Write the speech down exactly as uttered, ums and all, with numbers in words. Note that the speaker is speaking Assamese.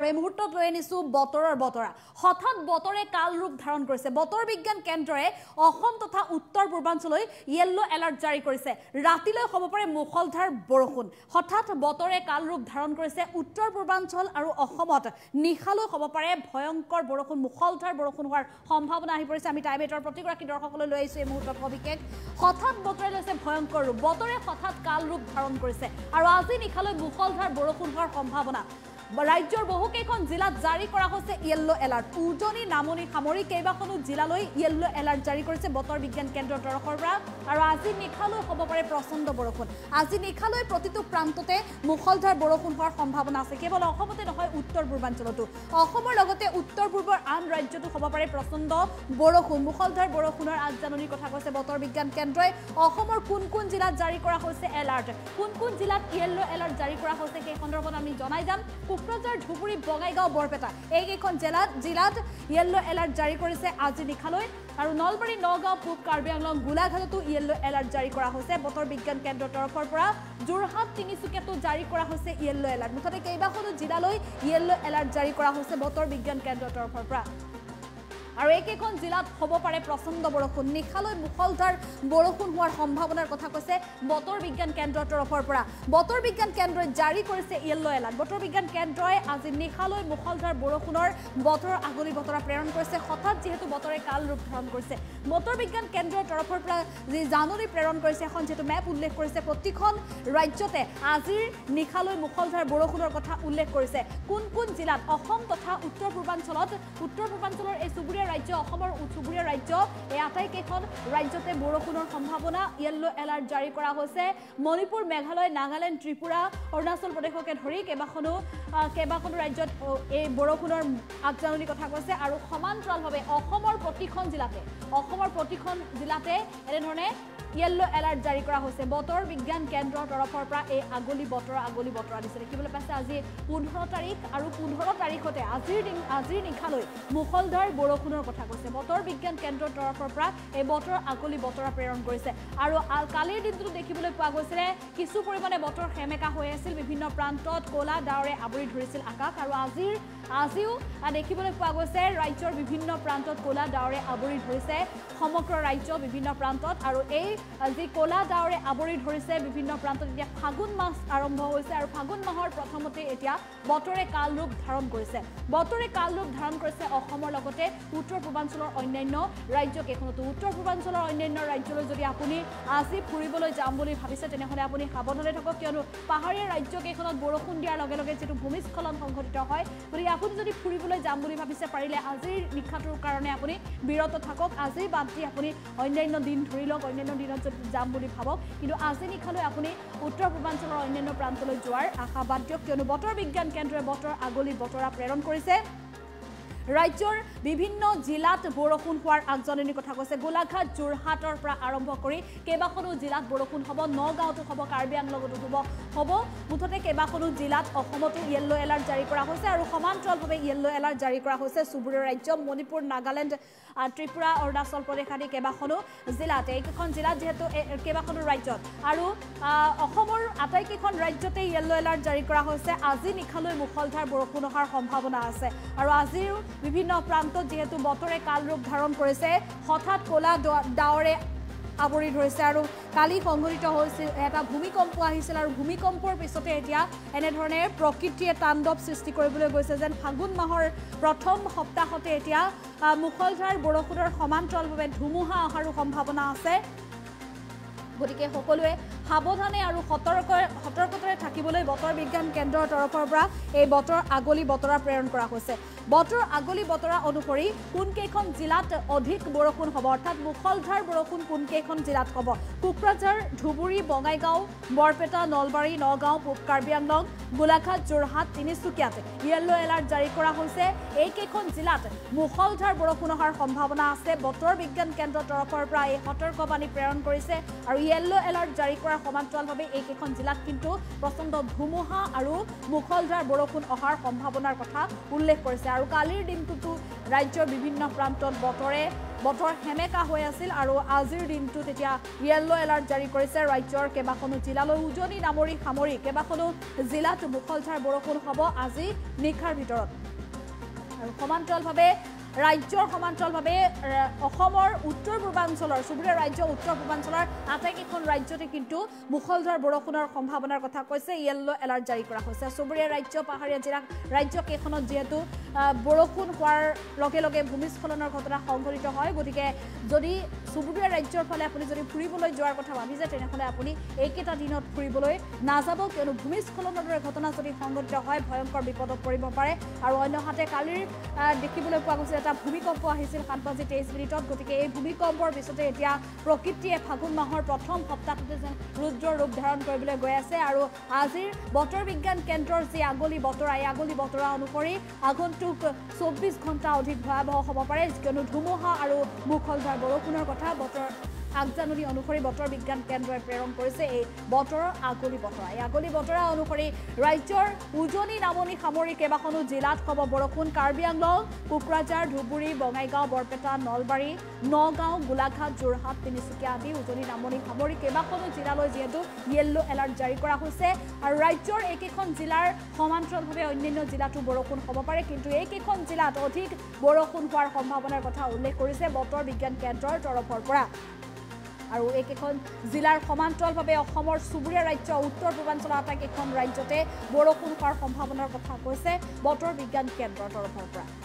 এই মুহূৰ্তত লৈ আনিছো বতৰৰ বতৰা হঠাৎ বতৰে কাল ৰূপ ধাৰণ কৰিছে বতৰ বিজ্ঞান কেন্দ্ৰয়ে অসম তথা উত্তৰ পূৰ্বাঞ্চললৈ ইয়েলো এলাৰ্ট জাৰি কৰিছে ৰাতিলৈ হ'ব পাৰে মুখলধাৰ বৰষুণ হঠাৎ বতৰে কাল ৰূপ ধাৰণ কৰিছে উত্তৰ পূৰ্বাঞ্চল আৰু অসমত নিশালৈ হ'ব পাৰে ভয়ংকৰ বৰষুণ মুখলধাৰ বৰষুণ হোৱাৰ সম্ভাৱনা আহি পৰিছে আমি টাইমেটৰ প্ৰতিগৰাকী দৰ্শকলৈ লৈ আহিছো এই মুহূৰ্তত অভিষেক হঠাৎ বতৰে লৈছে ভয়ংকৰ ৰূপ বতৰে হঠাৎ কাল ৰূপ ধাৰণ কৰিছে আৰু আজি নিশালৈ মুখলধাৰ বৰষুণ হোৱাৰ সম্ভাৱনা ৰাজ্যৰ বহুকেইখন জিলাত জাৰি কৰা হৈছে ইয়েলো এলাৰ্ট উজনি নামনি সামৰি কেইবাখনো জিলালৈ ইয়েলো এলাৰ্ট জাৰি কৰিছে বতৰ বিজ্ঞান কেন্দ্ৰৰ তৰফৰ পৰা আৰু আজি নিশালৈ হ'ব পাৰে প্ৰচণ্ড বৰষুণ আজি নিশালৈ প্ৰতিটো প্ৰান্ততে মুখলধাৰ বৰষুণ হোৱাৰ সম্ভাৱনা আছে কেৱল অসমতে নহয় উত্তৰ পূৰ্বাঞ্চলতো অসমৰ লগতে উত্তৰ পূৰ্বৰ আন ৰাজ্যতো হ'ব পাৰে প্ৰচণ্ড বৰষুণ মুখলধাৰ বৰষুণৰ আগজাননীৰ কথা কৈছে বতৰ বিজ্ঞান কেন্দ্ৰই অসমৰ কোন কোন জিলাত জাৰি কৰা হৈছে এলাৰ্ট কোন কোন জিলাত ইয়েলো এলাৰ্ট জাৰি কৰা হৈছে সেই সন্দৰ্ভত আমি জনাই যাম কোকৰাঝাৰ ধুবুৰী বঙাইগাঁও বৰপেটা এইকেইখন জিলাত জিলাত ইয়েলো এলাৰ্ট জাৰি কৰিছে আজি নিশালৈ আৰু নলবাৰী নগাঁও পূব কাৰ্বি আংলং গোলাঘাটতো ইয়েলো এলাৰ্ট জাৰি কৰা হৈছে বতৰ বিজ্ঞান কেন্দ্ৰৰ তৰফৰ পৰা যোৰহাট তিনিচুকীয়াতো জাৰি কৰা হৈছে ইয়েলো এলাৰ্ট মুঠতে কেইবাখনো জিলালৈ ইয়েলো এলাৰ্ট জাৰি কৰা হৈছে বতৰ বিজ্ঞান কেন্দ্ৰৰ তৰফৰ পৰা আৰু এইকেইখন জিলাত হ'ব পাৰে প্ৰচণ্ড বৰষুণ নিশালৈ মুখলধাৰ বৰষুণ হোৱাৰ সম্ভাৱনাৰ কথা কৈছে বতৰ বিজ্ঞান কেন্দ্ৰৰ তৰফৰ পৰা বতৰ বিজ্ঞান কেন্দ্ৰই জাৰি কৰিছে ইয়েলো এলাৰ্ট বতৰ বিজ্ঞান কেন্দ্ৰই আজি নিশালৈ মুখলধাৰ বৰষুণৰ বতৰৰ আগলি বতৰা প্ৰেৰণ কৰিছে হঠাৎ যিহেতু বতৰে কাল ৰূপ ধাৰণ কৰিছে বতৰ বিজ্ঞান কেন্দ্ৰৰ তৰফৰ পৰা যি জাননী প্ৰেৰণ কৰিছে এখন যিহেতু মেপ উল্লেখ কৰিছে প্ৰতিখন ৰাজ্যতে আজিৰ নিশালৈ মুখলধাৰ বৰষুণৰ কথা উল্লেখ কৰিছে কোন কোন জিলাত অসম তথা উত্তৰ পূৰ্বাঞ্চলত উত্তৰ পূৰ্বাঞ্চলৰ এই চুবুৰীয়া ৰাজ্য অসমৰ চুবুৰীয়া ৰাজ্য এই আটাইকেইখন ৰাজ্যতে বৰষুণৰ সম্ভাৱনা ইয়েলো এলাৰ্ট জাৰি কৰা হৈছে মণিপুৰ মেঘালয় নাগালেণ্ড ত্ৰিপুৰা অৰুণাচল প্ৰদেশকে ধৰি কেইবাখনো কেইবাখনো ৰাজ্যত এই বৰষুণৰ আগজাননীৰ কথা কৈছে আৰু সমান্তৰালভাৱে অসমৰ প্ৰতিখন জিলাতে অসমৰ প্ৰতিখন জিলাতে এনেধৰণে ইয়েলো এলাৰ্ট জাৰি কৰা হৈছে বতৰ বিজ্ঞান কেন্দ্ৰৰ তৰফৰ পৰা এই আগলি বতৰ আগলি বতৰা দিছে দেখিবলৈ পাইছে আজি পোন্ধৰ তাৰিখ আৰু পোন্ধৰ তাৰিখতে আজিৰ দিন আজিৰ নিশালৈ মুখলধাৰ বৰষুণৰ কথা কৈছে বতৰ বিজ্ঞান কেন্দ্ৰৰ তৰফৰ পৰা এই বতৰ আগলি বতৰা প্ৰেৰণ কৰিছে আৰু কালিৰ দিনটো দেখিবলৈ পোৱা গৈছিলে কিছু পৰিমাণে বতৰ সেমেকা হৈ আছিল বিভিন্ন প্ৰান্তত ক'লা ডাৱৰে আৱৰি ধৰিছিল আকাশ আৰু আজিৰ আজিও দেখিবলৈ পোৱা গৈছে ৰাজ্যৰ বিভিন্ন প্ৰান্তত ক'লা ডাৱৰে আৱৰি ধৰিছে সমগ্ৰ ৰাজ্য বিভিন্ন প্ৰান্তত আৰু এই যি ক'লা ডাৱৰে আৱৰি ধৰিছে বিভিন্ন প্ৰান্তত এতিয়া ফাগুন মাহ আৰম্ভ হৈছে আৰু ফাগুন মাহৰ প্ৰথমতে এতিয়া বতৰে কাল ৰূপ ধাৰণ কৰিছে বতৰে কাল ৰূপ ধাৰণ কৰিছে অসমৰ লগতে উত্তৰ পূৰ্বাঞ্চলৰ অন্যান্য ৰাজ্যকেইখনতো উত্তৰ পূৰ্বাঞ্চলৰ অন্যান্য ৰাজ্যলৈ যদি আপুনি আজি ফুৰিবলৈ যাম বুলি ভাবিছে তেনেহ'লে আপুনি সাৱধানে থাকক কিয়নো পাহাৰীয়া ৰাজ্যকেইখনত বৰষুণ দিয়াৰ লগে লগে যিটো ভূমিস্খলন সংঘটিত হয় গতিকে আপুনি যদি ফুৰিবলৈ যাম বুলি ভাবিছে পাৰিলে আজিৰ নিশাটোৰ কাৰণে আপুনি বিৰত থাকক আজি বাদ দি আপুনি অন্যান্য দিন ধৰি লওক অন্যান্য দিনত যদি যাম বুলি ভাবক কিন্তু আজি নিশালৈ আপুনি উত্তৰ পূৰ্বাঞ্চলৰ অন্যান্য প্ৰান্তলৈ যোৱাৰ আশা বাদ দিয়ক কিয়নো বতৰ বিজ্ঞান কেন্দ্ৰই বতৰ আগলি বতৰা প্ৰেৰণ কৰিছে ৰাজ্যৰ বিভিন্ন জিলাত বৰষুণ হোৱাৰ আগজাননীৰ কথা কৈছে গোলাঘাট যোৰহাটৰ পৰা আৰম্ভ কৰি কেইবাখনো জিলাত বৰষুণ হ'ব নগাঁৱতো হ'ব কাৰ্বি আংলঙতো হ'ব হ'ব মুঠতে কেইবাখনো জিলাত অসমতো ইয়েলো এলাৰ্ট জাৰি কৰা হৈছে আৰু সমান্তৰালভাৱে ইয়েলো এলাৰ্ট জাৰি কৰা হৈছে চুবুৰীয়া ৰাজ্য মণিপুৰ নাগালেণ্ড ত্ৰিপুৰা অৰুণাচল প্ৰদেশ আদি কেইবাখনো জিলাত এইকেইখন জিলাত যিহেতু কেইবাখনো ৰাজ্যত আৰু অসমৰ আটাইকেইখন ৰাজ্যতে ইয়েলো এলাৰ্ট জাৰি কৰা হৈছে আজি নিশালৈ মুখলধাৰ বৰষুণ অহাৰ সম্ভাৱনা আছে আৰু আজিও বিভিন্ন প্ৰান্তত যেহেতু বতৰে কাল ৰূপ ধাৰণ কৰিছে হঠাৎ ক'লা ডাৱৰে আৱৰি ধৰিছে আৰু কালি সংঘটিত হৈছিল এটা ভূমিকম্প আহিছিল আৰু ভূমিকম্পৰ পিছতে এতিয়া এনেধৰণে প্ৰকৃতিয়ে তাণ্ডৱ সৃষ্টি কৰিবলৈ গৈছে যেন ফাগুন মাহৰ প্ৰথম সপ্তাহতে এতিয়া মুখলধাৰ বৰষুণৰ সমান্তৰালভাৱে ধুমুহা অহাৰো সম্ভাৱনা আছে গতিকে সকলোৱে সাৱধানে আৰু সতৰ্ক সতৰ্কতাৰে থাকিবলৈ বতৰ বিজ্ঞান কেন্দ্ৰৰ তৰফৰ পৰা এই বতৰ আগলি বতৰা প্ৰেৰণ কৰা হৈছে বতৰ আগলি বতৰা অনুসৰি কোনকেইখন জিলাত অধিক বৰষুণ হ'ব অৰ্থাৎ মুখলধাৰ বৰষুণ কোনকেইখন জিলাত হ'ব কোকৰাঝাৰ ধুবুৰী বঙাইগাঁও বৰপেটা নলবাৰী নগাঁও পূব কাৰ্বি আংলং গোলাঘাট যোৰহাট তিনিচুকীয়াত ইয়েলো এলাৰ্ট জাৰি কৰা হৈছে এইকেইখন জিলাত মুখলধাৰ বৰষুণ অহাৰ সম্ভাৱনা আছে বতৰ বিজ্ঞান কেন্দ্ৰৰ তৰফৰ পৰা এই সতৰ্কবাণী প্ৰেৰণ কৰিছে আৰু ইয়েলো এলাৰ্ট জাৰি কৰাৰ সমান্তৰালভাৱে এইকেইখন জিলাত কিন্তু প্ৰচণ্ড ধুমুহা আৰু মুখলধাৰ বৰষুণ অহাৰ সম্ভাৱনাৰ কথা উল্লেখ কৰিছে আৰু কালিৰ দিনটোতো ৰাজ্যৰ বিভিন্ন প্ৰান্তত বতৰে বতৰ হেমেকা হৈ আছিল আৰু আজিৰ দিনটো তেতিয়া য়েল্লো এলাৰ্ট জাৰি কৰিছে ৰাজ্যৰ কেইবাখনো জিলালৈ উজনি নামৰি সামৰি কেইবাখনো জিলাত মুখলধাৰ বৰষুণ হ'ব আজি নিশাৰ ভিতৰত আৰু সমান্তৰালভাৱে ৰাজ্যৰ সমান্তৰালভাৱে অসমৰ উত্তৰ পূৰ্বাঞ্চলৰ চুবুৰীয়া ৰাজ্য উত্তৰ পূৰ্বাঞ্চলৰ আটাইকেইখন ৰাজ্যতে কিন্তু মুখলধাৰ বৰষুণৰ সম্ভাৱনাৰ কথা কৈছে য়েল্লো এলাৰ্ট জাৰি কৰা হৈছে চুবুৰীয়া ৰাজ্য পাহাৰীয়া জিলা ৰাজ্য কেইখনত যিহেতু বৰষুণ হোৱাৰ লগে লগে ভূমিস্খলনৰ ঘটনা সংঘটিত হয় গতিকে যদি চুবুৰীয়া ৰাজ্যৰ ফালে আপুনি যদি ফুৰিবলৈ যোৱাৰ কথা ভাবিছে তেনেহ'লে আপুনি এইকেইটা দিনত ফুৰিবলৈ নাযাব কিয়নো ভূমিস্খলনৰ দৰে ঘটনা যদি সংঘটিত হয় ভয়ংকৰ বিপদত পৰিব পাৰে আৰু অন্যহাতে কালিৰ দেখিবলৈ পোৱা গৈছে এটা ভূমিকম্প আহিছিল সাত বাজি তেইছ মিনিটত গতিকে এই ভূমিকম্পৰ পিছতে এতিয়া প্ৰকৃতিয়ে ফাগুন মাহৰ প্ৰথম সপ্তাহতে যেন ৰুদ্ৰ ৰূপ ধাৰণ কৰিবলৈ গৈ আছে আৰু আজিৰ বতৰ বিজ্ঞান কেন্দ্ৰৰ যি আগলি বতৰা এই আগলি বতৰা অনুসৰি আগন্তুক চৌব্বিছ ঘণ্টা অধিক ভয়াৱহ হ'ব পাৰে কিয়নো ধুমুহা আৰু মুখলধাৰ বৰষুণৰ কথা বতৰ আগজাননী অনুসৰি বতৰ বিজ্ঞান কেন্দ্ৰই প্ৰেৰণ কৰিছে এই বতৰৰ আগলি বতৰা এই আগলি বতৰা অনুসৰি ৰাজ্যৰ উজনি নামনি সামৰি কেইবাখনো জিলাত হ'ব বৰষুণ কাৰ্বি আংলং কোকৰাঝাৰ ধুবুৰী বঙাইগাঁও বৰপেটা নলবাৰী নগাঁও গোলাঘাট যোৰহাট তিনিচুকীয়া আদি উজনি নামনি সামৰি কেইবাখনো জিলালৈ যিহেতু য়েল্লো এলাৰ্ট জাৰি কৰা হৈছে আৰু ৰাজ্যৰ এইকেইখন জিলাৰ সমান্তৰালভাৱে অন্যান্য জিলাতো বৰষুণ হ'ব পাৰে কিন্তু এইকেইখন জিলাত অধিক বৰষুণ হোৱাৰ সম্ভাৱনাৰ কথা উল্লেখ কৰিছে বতৰ বিজ্ঞান কেন্দ্ৰৰ তৰফৰ পৰা আৰু এইকেইখন জিলাৰ সমান্তৰালভাৱে অসমৰ চুবুৰীয়া ৰাজ্য উত্তৰ পূৰ্বাঞ্চলৰ আটাইকেইখন ৰাজ্যতে বৰষুণ হোৱাৰ সম্ভাৱনাৰ কথা কৈছে বতৰ বিজ্ঞান কেন্দ্ৰৰ তৰফৰ পৰা